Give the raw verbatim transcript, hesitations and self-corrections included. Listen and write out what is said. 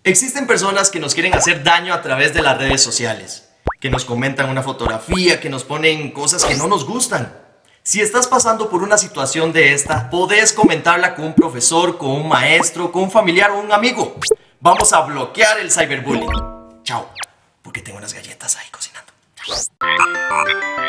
Existen personas que nos quieren hacer daño a través de las redes sociales, que nos comentan una fotografía, que nos ponen cosas que no nos gustan. Si estás pasando por una situación de esta, podés comentarla con un profesor, con un maestro, con un familiar o un amigo. Vamos a bloquear el cyberbullying. Chao, porque tengo unas galletas ahí cocinando. Chao.